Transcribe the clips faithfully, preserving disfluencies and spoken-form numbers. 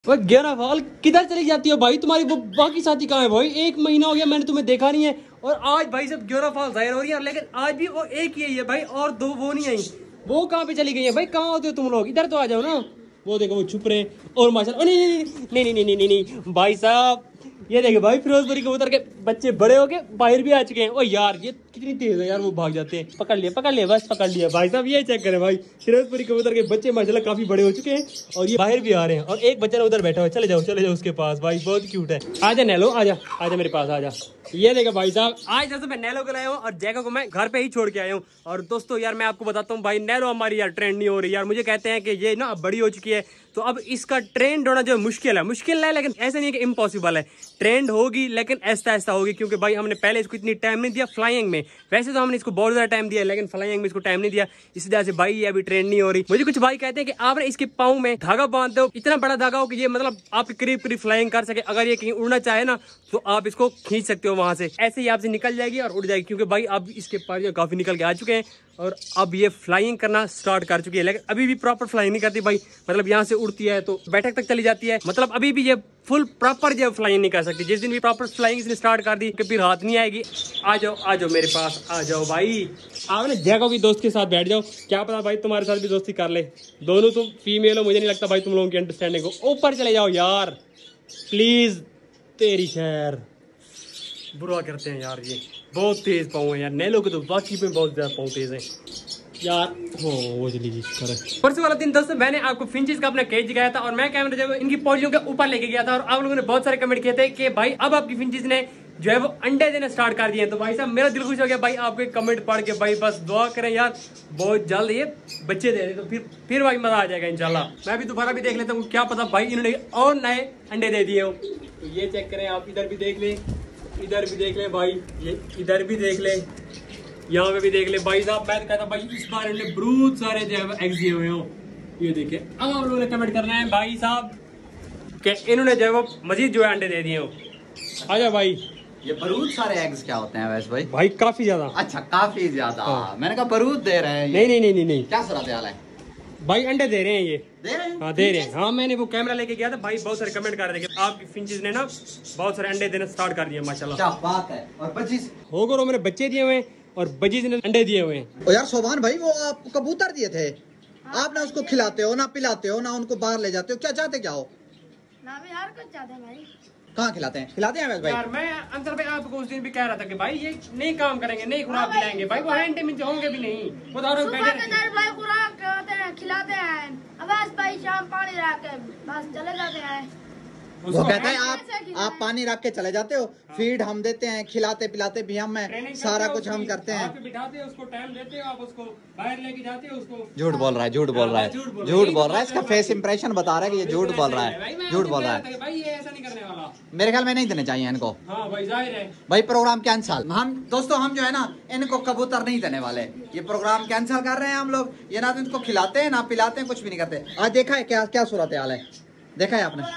ग्यारह फाल किधर चली जाती हो भाई? तुम्हारी वो बाकी साथी कहाँ है भाई? एक महीना हो गया मैंने तुम्हें देखा नहीं है और आज भाई सब ग्यारह फाल जाहिर हो रही है, लेकिन आज भी वो एक ही है भाई और दो वो नहीं आई। वो कहाँ पे चली गई है भाई? कहाँ होते हो तुम लोग? इधर तो आ जाओ ना। वो देखो वो छुप रहे और माशाल्लाह। नहीं नहीं नहीं नहीं नहीं नहीं भाई साहब, ये देखे भाई फिरोजपुरी कबूतर के बच्चे बड़े हो गए बाहर भी आ चुके हैं। ओ यार ये कितनी तेज है यार, वो भाग जाते हैं। पकड़ लिया पकड़ लिया बस पकड़ लिया भाई साहब। ये चेक करें भाई, फिरोजपुरी कबूतर के बच्चे माशाल्लाह काफी बड़े हो चुके हैं और ये बाहर भी आ रहे हैं और एक बच्चा उधर बैठा हुआ है। चले जाओ चले जाओ उसके पास भाई, बहुत क्यूट है। आजा नैलो आजा आजा मेरे पास आजा। ये देखा भाई साहब, आज जैसे मैं नैलो को लाया हूँ और जैको को मैं घर पे ही छोड़ के आया हूँ। और दोस्तों यार मैं आपको बताता हूँ भाई, नैलो हमारी यार ट्रेंड नहीं हो रही यार। मुझे कहते हैं कि ये ना बड़ी हो चुकी है तो अब इसका ट्रेंड होना जो मुश्किल है मुश्किल है, लेकिन ऐसा नहीं है कि इम्पॉसिबल है। ट्रेंड होगी लेकिन ऐसा ऐसा होगी, क्योंकि भाई हमने पहले इसको इतनी टाइम नहीं दिया फ्लाइंग में। वैसे तो हमने इसको बहुत ज्यादा टाइम दिया लेकिन फ्लाइंग में इसको टाइम नहीं दिया, इस वजह से भाई ये अभी ट्रेंड नहीं हो रही। मुझे कुछ भाई कहते हैं कि आपने इसके पाँव में धागा बांध दो, इतना बड़ा धागा हो कि ये मतलब आपके करीब करीब फ्लाइंग कर सके। अगर ये कहीं उड़ना चाहे ना तो आप इसको खींच सकते हो वहां से, ऐसे ही आपसे निकल जाएगी और उड़ जाएगी। क्योंकि भाई अब इसके पास काफी निकल के आ चुके हैं और अब ये फ्लाइंग करना स्टार्ट कर चुकी है, लेकिन अभी भी प्रॉपर फ्लाइंग नहीं करती भाई। मतलब यहाँ से उड़ती है तो बैठक तक चली जाती है, मतलब अभी भी ये फुल प्रॉपर जो फ्लाइंग नहीं कर सकती। जिस दिन भी प्रॉपर फ्लाइंग इसने स्टार्ट कर दी कि फिर हाथ नहीं आएगी। आ जाओ आ जाओ मेरे पास आ जाओ भाई, आओ ना जैको की दोस्त के साथ बैठ जाओ। क्या पता भाई तुम्हारे साथ भी दोस्ती कर ले। दोनों तुम फीमेल हो, मुझे नहीं लगता भाई तुम लोगों की अंडरस्टैंडिंग को। ऊपर चले जाओ यार प्लीज, तेरी खैर। बुरा करते हैं यार, ये बहुत तेज पाँव है यार। नैलो के तो बाकी में बहुत ज्यादा पाँव तेज है यार। हो वो चली गई। परसों वाला दिन दोस्तों मैंने आपको फिंचेस का अपना केज दिखाया था और मैं कैमरा जब इनकी पोलियों के ऊपर लेके गया था और आप लोगों ने बहुत सारे कमेंट किए थे कि भाई अब आपकी फिंचेस ने जो है वो अंडे देना स्टार्ट कर दिए। तो भाई साहब मेरा दिल खुश हो गया भाई आपके कमेंट पढ़ के। भाई बस दुआ करें यार बहुत जल्द ये बच्चे दे दे तो फिर फिर भाई मजा आ जाएगा इंशाल्लाह। मैं भी दोबारा भी देख लेता हूँ, क्या पता भाई इन्होंने और नए अंडे दे दिए हो। तो ये चेक करें आप, इधर भी देख लें इधर भी देख ले भाई, ये इधर भी देख ले यहाँ पे भी देख ले भाई साहब। मैं कहता भाई इस बार इन्होंने बहुत सारे जो है एग्स दिए हुए हो। ये देखिए अब आप लोगों ने कमेंट करना है भाई साहब कि इन्होंने जो है वो मजीद जो है अंडे दे दिए हो। आजा भाई। ये बरूद सारे एग्स क्या होते हैं वैसे भाई? भाई काफी ज्यादा। अच्छा काफी ज्यादा। हाँ। मैंने कहा बरूद दे रहे हैं। नहीं नहीं नहीं नहीं नहीं क्या सूरत हाल है भाई? अंडे दे रहे हैं ये। दे रहे हैं? हाँ दे रहे हैं। हाँ मैंने वो कैमरा लेके गया था भाई, बहुत सारे कमेंट कर रहे थे कि आपकी फिंचेस ने ना बहुत सारे अंडे देना स्टार्ट कर दिए माशाल्लाह। क्या बात है। और बजीज हो गो मैंने बच्चे दिए हुए हैं और बजीज ने अंडे दिए हुए हैं। ओ यार सोभान भाई वो आपको कबूतर दिए थे, आप ना उसको खिलाते हो ना पिलाते हो ना उनको बाहर ले जाते हो, क्या चाहते क्या हो? ना भी यार कुछ चाहते हैं भाई। कहाँ खिलाते हैं? खिलाते हैं भाई? यार मैं अंकल भाई आपको उस दिन भी कह रहा था कि भाई ये नहीं काम करेंगे, नहीं खुराक खिलाएंगे भाई। वो हैंड में होंगे भी नहीं, वो दारू बैठे रहते भाई खुराक खिलाते हैं खिलाते हैं। अब बस भाई शाम पानी रख के बस चले जाते हैं। वो कहता है आप आप पानी रख के चले जाते हो, फीड हम देते हैं, खिलाते पिलाते भी हम हैं, सारा कुछ हम करते हैं। बिठाते हैं उसको, टाइम देते हो, आप उसको बाहर लेके जाते हो उसको। झूठ बोल रहा है झूठ बोल रहा है झूठ बोल रहा है। इसका फेस इंप्रेशन बता रहा है कि ये झूठ बोल रहा है झूठ बोल रहा है। भाई ये ऐसा नहीं करने वाला। मेरे ख्याल में नहीं देने चाहिए इनको। हाँ भाई जाहिर है भाई प्रोग्राम कैंसल। हम दोस्तों हम जो है ना इनको कबूतर नहीं देने वाले, ये प्रोग्राम कैंसिल कर रहे हैं हम लोग। ये ना तो इनको खिलाते हैं ना पिलाते हैं, कुछ भी नहीं करते। आज देखा है क्या क्या सूरत हाल है, देखा है आपने?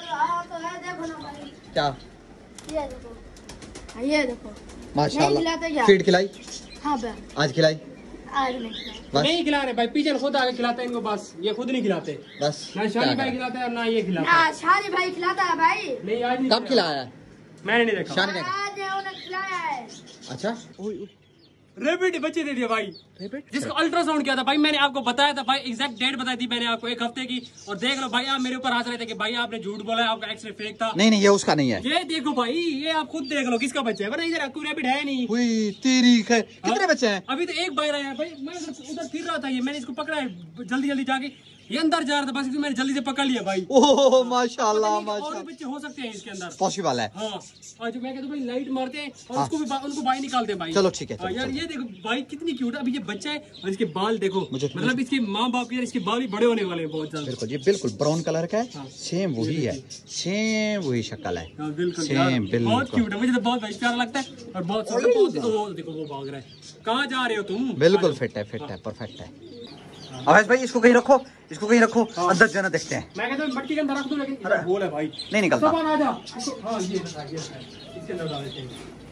क्या ये देखो ये देखो माशाल्लाह। फीड खिलाई? हाँ आज खिलाई? आज नहीं खिलाई। नहीं खिला रहे भाई, पीछे खुद आगे खिलाते हैं इनको, बस ये खुद नहीं खिलाते। बस ना शाली भाई खिलाता है और ना ये खिलाता है। शाली भाई खिलाता है भाई। नहीं आज नहीं। कब खिलाया है? मैंने नहीं देखा। शाली ने आज उन्हें खिलाया है। अच्छा रेबिट बच्चे दे दिए भाई, जिसको अल्ट्रासाउंड किया था भाई। मैंने आपको बताया था भाई, एग्जैक्ट डेट बताई थी मैंने आपको एक हफ्ते की। और देख लो भाई आप मेरे ऊपर हंस रहे थे कि भाई आपने झूठ बोला है, आपका एक्सरे फेक था। नहीं नहीं ये उसका नहीं है। ये देखो भाई, ये आप खुद देख लो किसका बच्चा है, वरना इधर कोई रेबिट है नहीं। हुई तेरी खैर। कितने बच्चे हैं? अभी तो एक बार आया भाई, मैं उधर फिर रहा था, ये मैंने इसको पकड़ा है जल्दी जल्दी जाके, ये अंदर जा रहा था बस मैंने जल्दी से पकड़ लिया भाई। ओह माशाल्लाह और माशाल्लाह। बच्चे हो सकते हैं इसके अंदर, पॉसिबल है। हाँ आज मैं कहता हूँ भाई लाइट मारते हैं और उसको भी उनको बाहर निकालते हैं भाई। चलो ठीक है। हाँ यार ये देखो भाई कितनी क्यूट है। अभी ये बच्चा है और इसके बाल देखो, मतलब इसके माँ बाप के इसके बाल भी बड़े होने वाले हैं बहुत ज्यादा। बिल्कुल ये बिल्कुल ब्राउन कलर का है, सेम वही है, सेम वही शक्ल है। हाँ बिल्कुल सेम बिल्कुल बहुत क्यूट है, मुझे तो बहुत भाई प्यारा लगता है और बहुत बहुत। देखो वो भाग रहा है, कहाँ जा रहे हो तुम? बिल्कुल फिट है फिट है परफेक्ट है। अवैस भाई इसको कहीं रखो, इसको कहीं रखो, अंदर जाना देखते हैं। मैं कहता हूँ मट्टी के अंदर रख दूं, लेकिन बोल है भाई नहीं निकलता। आ जा। हाँ ये इसके अंदर डाल देते हैं।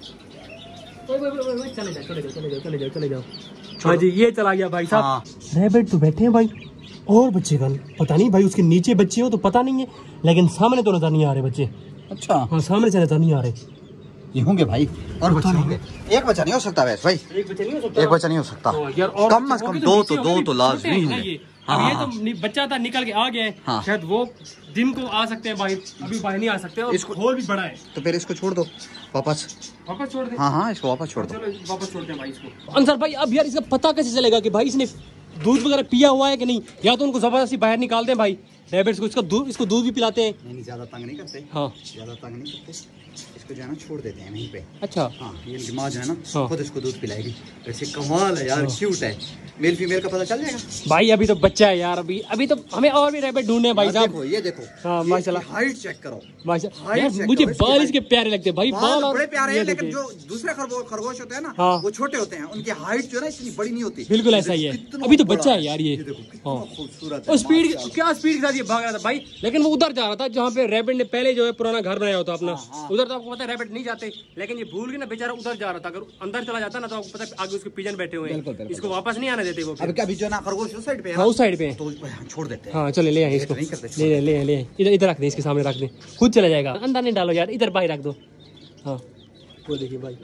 चले जाओ चले जाओ चले जाओ चले जाओ चले जाओ। हाँ जी ये चला गया भाई साहब। रैबिट तो बैठे हैं भाई और बच्चे कल पता नहीं भाई, उसके नीचे बच्चे हो तो पता नहीं है, लेकिन सामने तो नजर नहीं आ रहे बच्चे। अच्छा हाँ सामने से नजर नहीं आ रहे। ये होंगे भाई और बच्चे होंगे। एक बच्चा नहीं हो सकता वैसे भाई, एक बच्चा नहीं हो सकता। एक बच्चा नहीं हो सकता यार और कम से कम दो तो दो तो लाजमी है है। ये। अब ये तो नि- बच्चा था निकल के आ गया है। हाँ। शायद वो दिन को आ सकते हैं बाहर, अभी बाहर नहीं आ सकते और इसको- होल भी बड़ा है। तो फिर इसको छोड़ दो वापस। वापस छोड़ दे। हाँ हाँ इसको वापस छोड़ दो। चलो वापस छोड़ते हैं भाई इसको। अंसर भाई अब यार इसका पता कैसे चलेगा कि भाई इसने दूध वगैरह पिया हुआ है कि नहीं, या तो उनको जबरदस्ती बाहर निकालते हैं भाई रैबिट्स को, इसका दूध इसको दूध भी पिलाते हैं। नहीं नहीं ज्यादा तंग नहीं करते। हाँ ज्यादा तंग नहीं करते, इसको जो है ना छोड़ देते हैं वहीं पे। अच्छा हाँ ये इनकी माँ जो है ना हाँ। खुद इसको दूध पिलाएगी। वैसे कमाल है यार, क्यूट है। मेल फीमेल का पता चल जाएगा भाई, अभी तो बच्चा है यार, अभी अभी तो हमें और भी रैबिट ढूंढने हैं भाई यार, साहब। देखो ये देखो हाँ, ये माशाल्लाह। इसकी हाइट चेक करो। माशाल्लाह हाइट यार चेक मुझे करो, इसकी बाल हाइट। इसके प्यारे लगते हैं भाई, बाल बाल तो और बड़े प्यारे ये हैं, लेकिन देखिए। जो दूसरे खरगोश खरगोश होते हैं ना हाँ। वो छोटे होते हैं, उनकी हाइट जो है ना इतनी बड़ी नहीं होती। बिल्कुल ऐसा ही है, कितना अभी तो बड़ा बच्चा है यार ये। देखो कितना हाँ। खूबसूरत है। और स्पीड माशाल्लाह। क्या स्पीड के साथ ये भाग रहा था भाई, लेकिन वो उधर जा रहा था जहाँ पे रैबिट ने पहले जो है पुराना घर बनाया होता अपना। हाँ, हाँ। उधर तो आपको पता है रैबिट नहीं जाते, लेकिन ये भूल के ना बेचारा उधर जा रहा था। अगर अंदर चला जाता ना तो आपको पता है आगे उसके पिजन बैठे हुए बिल्कुल, हैं, बिल्कुल। इसको वापस नहीं आने देते वो फिर। अभी क्या अभी जो है ना खरगोश उस साइड पे है हाँ ना, उस साइड पे है। तो छोड़ देते हैं। हाँ चले ले आए इसको, नहीं करते, ले ले ले ले इधर इधर रख दे, इसके सामने रख दे, खुद चला जाएगा। अंदर नहीं डालो यार, इधर बाहर रख दो। हाँ वो देखिए भाई,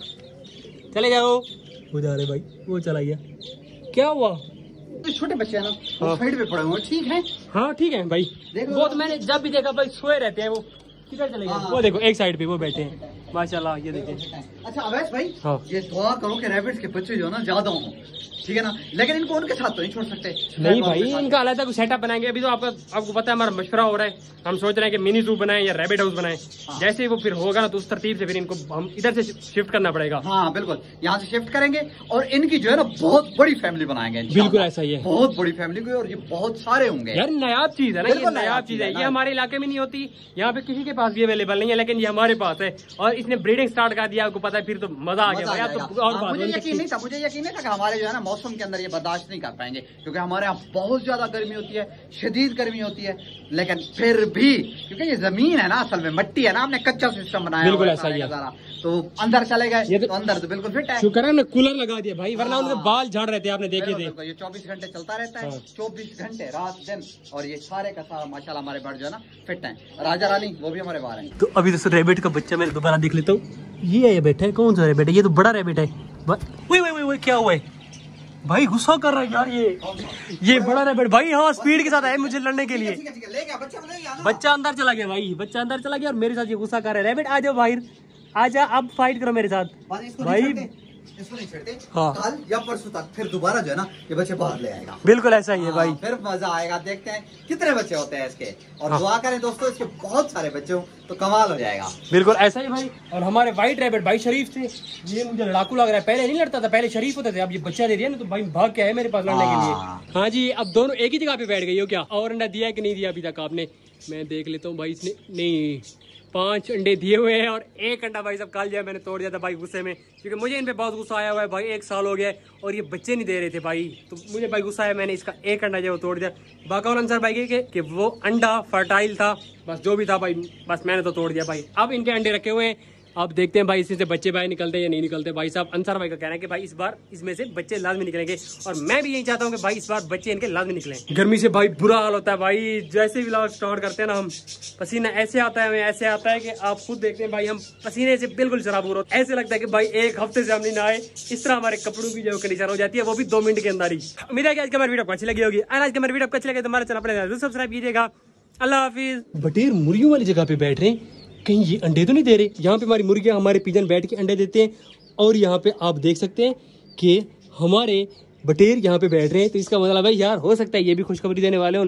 चले जाओ। वो जा रहे भाई, वो चला गया। क्या हुआ? तो छोटे बच्चे हैं ना हाँ। वो साइड पे पड़े हुए हैं, ठीक है। हाँ ठीक है भाई, देखो वो तो मैंने जब भी देखा भाई सोए रहते हैं वो। किधर चले गए? हाँ। वो देखो एक साइड पे वो बैठे हैं माशाल्लाह, ये देखिए। अच्छा अवैस भाई, हाँ। ये दुआ करो कि रैबिट्स के बच्चे जो है ना ज्यादा हों, ठीक है ना, लेकिन इनको उनके साथ तो नहीं छोड़ सकते। नहीं भाई, इनका अलग कुछ सेटअप बनाएंगे। अभी तो आपका आपको पता है हमारा मशवरा हो रहा है, हम सोच रहे हैं कि मिनी जू बनाएं या रैबिट हाउस बनाएं। हाँ। जैसे ही वो फिर होगा ना तो उस तरतीब से फिर इनको हम इधर से शिफ्ट करना पड़ेगा। हाँ बिल्कुल, यहाँ से शिफ्ट करेंगे और इनकी जो है ना बहुत बड़ी फैमिली बनाएंगे इंशाल्लाह। बिल्कुल ऐसा ही है, बहुत बड़ी फैमिली को, और ये बहुत सारे होंगे यार नायाब चीज है ना, ये बिल्कुल नायाब चीज है। ना। ये हमारे इलाके में नहीं होती, यहाँ पे किसी के पास भी अवेलेबल नहीं है, लेकिन ये हमारे पास है। और इसने ब्रीडिंग स्टार्ट कर दिया, आपको पता है, फिर तो मजा आ गया मजा आ भाई। आप जाएगा। तो और हाँ, बात मुझे नहीं यकीन सकती। नहीं था मुझे यकीन नहीं था कि हमारे जो है ना मौसम के अंदर ये बर्दाश्त नहीं कर पाएंगे, क्योंकि हमारे यहाँ बहुत ज्यादा गर्मी होती है, शदीद गर्मी होती है। लेकिन फिर भी क्योंकि ये जमीन है ना, असल में मिट्टी है ना, हमने कच्चा सिस्टम बनाया बिल्कुल हुआ है ऐसा ही है। सारे का सारा। तो अंदर चले गए ये तो- तो अंदर तो बिल्कुल फिट है। शुक्र है हमने कूलर लगा दिया भाई, वरना हाँ। उनके बाल झाड़ रहे थे, आपने देखे बिल्कुल, थे। बिल्कुल, ये चौबीस घंटे चलता रहता है, हाँ। चौबीस घंटे रात दिन, और ये सारे का सारा माशाल्लाह हमारे बर्ड जो है ना फिट है। राजा रानी वो भी हमारे बाहर है। तो अभी तो रैबिट का बच्चा मैंने दोबारा देख लेता हूँ। ये है, ये बैठा है, कौन सा रैबिट है? ये तो बड़ा रैबिट है। वही वही वही क्या हुआ है भाई? गुस्सा कर रहा है यार ये ये बड़ा रैबिट भाई। हाँ स्पीड के साथ है मुझे लड़ने के लिए। ठीक है, ठीक है, ले गया बच्चा, ले गया ना। बच्चा अंदर चला गया भाई, बच्चा अंदर चला गया और मेरे साथ ये गुस्सा कर रहा है। रैबिट आ जाओ बाहर, आ जा, अब फाइट करो मेरे साथ बस इसको भाई। नहीं छेड़ते, इसको नहीं छेड़ते। हाँ। कल या परसों तक फिर दोबारा जो है ना ये बच्चे बाहर ले आएगा। बिल्कुल ऐसा ही है भाई। हाँ, फिर मजा आएगा। देखते हैं कितने बच्चे होते हैं इसके, और हाँ। दुआ करें दोस्तों इसके बहुत सारे बच्चे हो तो कमाल हो जाएगा। बिल्कुल ऐसा ही भाई। और हमारे व्हाइट रैबिट भाई शरीफ से, ये मुझे लड़ाकू लग रहा है। पहले नहीं लड़ता था, पहले शरीफ होते थे, अब ये बच्चा दे दिया ना तो भाई भाग के आए मेरे पास लड़ने के हाँ। लिए। हाँ जी, अब दोनों एक ही जगह पे बैठ गई हो क्या? और अंडा दिया कि नहीं दिया अभी तक आपने? मैं देख लेता हूँ भाई। इसने नहीं, पांच अंडे दिए हुए हैं और एक अंडा भाई सब काल दिया, मैंने तोड़ दिया था भाई गुस्से में, क्योंकि मुझे इन पे बहुत गुस्सा आया हुआ है भाई। एक साल हो गया है और ये बच्चे नहीं दे रहे थे भाई, तो मुझे भाई गुस्सा आया, मैंने इसका एक अंडा जो है वो तोड़ दिया। बाकाउल आंसर भाई के कि वो अंडा फर्टाइल था, बस जो भी था भाई, बस मैंने तो तोड़ दिया भाई। अब इनके अंडे रखे हुए हैं, अब देखते हैं भाई इसमें से बच्चे भाई निकलते हैं या नहीं निकलते। भाई साहब अंसार भाई का कहना है कि भाई इस बार इसमें से बच्चे लाजमी निकलेंगे, और मैं भी यही चाहता हूँ कि भाई इस बार बच्चे इनके लाजमी निकलें। गर्मी से भाई बुरा हाल होता है भाई, जैसे भी व्लॉग स्टार्ट करते हैं ना हम, पसीना ऐसे आता है, हमें ऐसे आता है कि आप खुद देखते हैं भाई, हम पसीने से बिल्कुल शराबूर होते हैं। ऐसे लगता है कि भाई एक हफ्ते से हम नहीं नहाए। इस तरह हमारे कपड़ों की जो कंडीशन हो जाती है, वो भी दो मिनट के अंदर ही। उम्मीद है कि आज की हमारी वीडियो आपको अच्छी लगी होगी। आज की हमारी वीडियो आपको अच्छी लगे तो हमारे चैनल पर सब्सक्राइब कीजिएगा। अल्लाह हाफिज। बटेर मुर्गियों वाली जगह पे बैठ रहे हैं, कहीं ये अंडे तो नहीं दे रहे? यहाँ पे हमारी मुर्गियाँ, हमारे पिजन बैठ के अंडे देते हैं, और यहाँ पे आप देख सकते हैं कि हमारे बटेर यहाँ पे बैठ रहे हैं, तो इसका मतलब है यार हो सकता है ये भी खुशखबरी देने वाले हो।